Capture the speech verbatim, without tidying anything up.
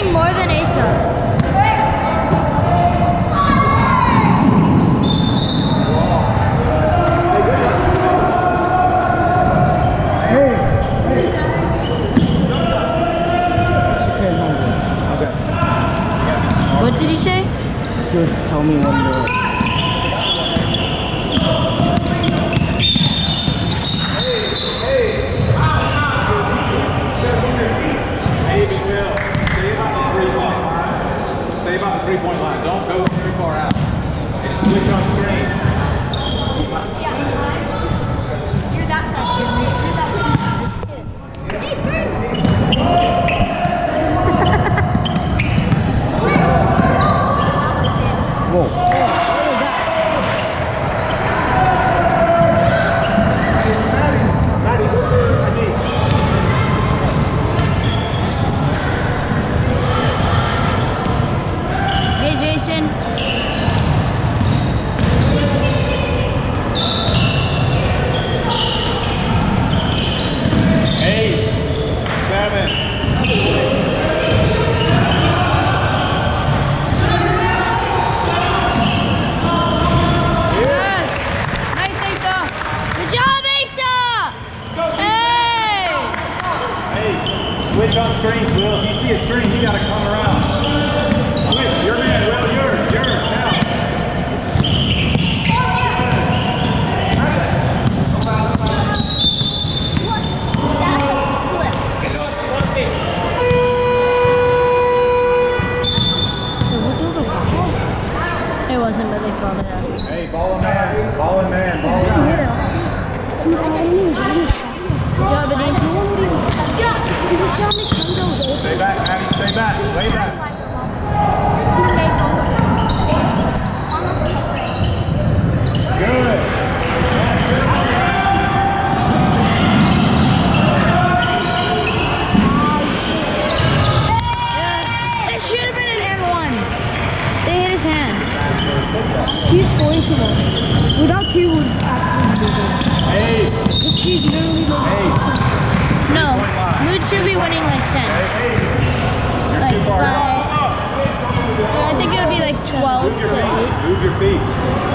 shooting more than Asa. What did he say? Just tell me when to. Stay about the three-point line. Don't go too far out. And switch on screen. Yeah. You're that side. You're that this kid. Whoa. What was that? Hey, Jason. Eight, seven. Yes. Nice, Asa. Good job, Asa. Hey. Hey, switch on screens, Will. If you see a screen, you gotta come around. Switch. Your man, Will. Yours. Yours. Now. That's a slip. It wasn't, but they called it out. Hey, ball and man. Ball and man. Ball and man. Good job, Eddie. Stay back, Maddie. Stay back. Lay back. Good. It should have been an M one. They hit his hand. He's scoring too much. Without he would actually be good. Hey. Because he's literally the Hey. No, Mood should be winning like ten. Hey. You're Like too far five. out. I think it would be like twelve Move your to feet. eight. Move your feet.